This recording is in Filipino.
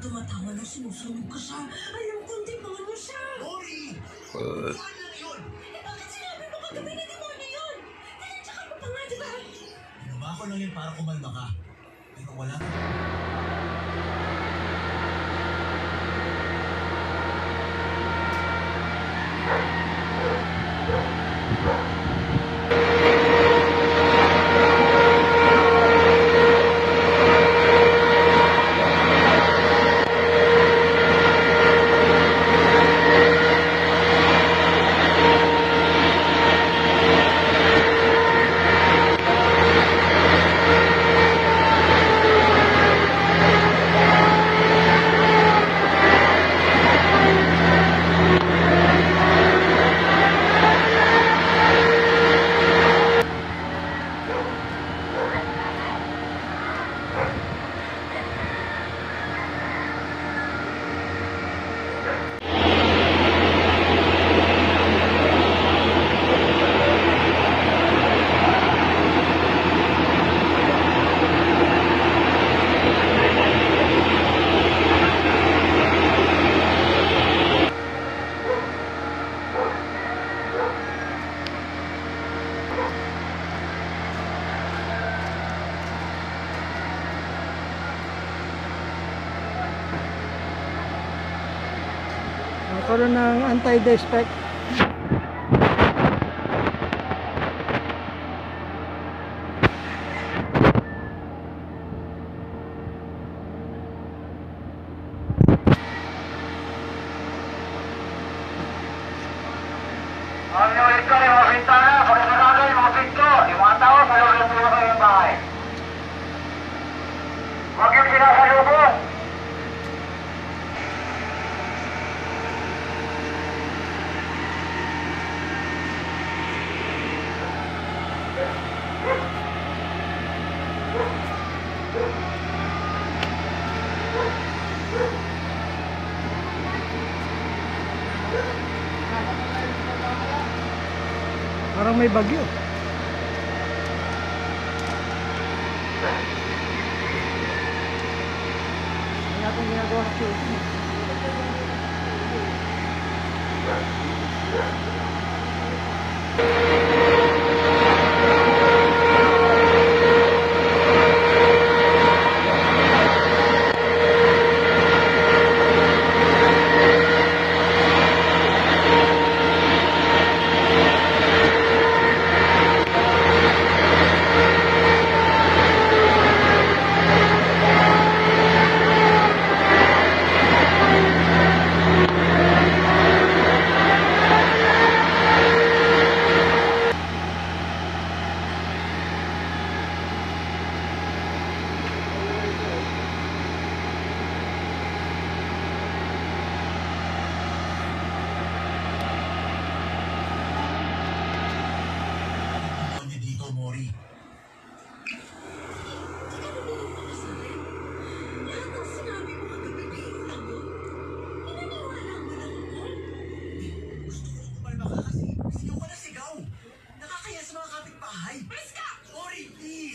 tumatawa na sinusunog ka siya. Alam kong demonyo siya. Mori! Buwan lang yun! Bakit sinabi mo kagabi na demonyo yun? Tinatsakan mo pa nga, di ba? Ginawa ko lang yun para kumalma ka. Pero wala ka. Nagkaroon ng anti-defect. Ulit ko yung mga bintana, pag sarado yung mga pinto, yung mga tao sa loob ng puno ng bahay. Huwag yung sinasalubong. Parang may bagyo. Wala akong ginagawa sa shooting. Mori. Lahat ng sinabi mo kagabi, biro lang yun. Pinaniwala mo lang yun. Gusto ko kumalma ka kasi sigaw ka na sigaw. Nakakaya sa mga kapitbahay. Please ka! Mori, please!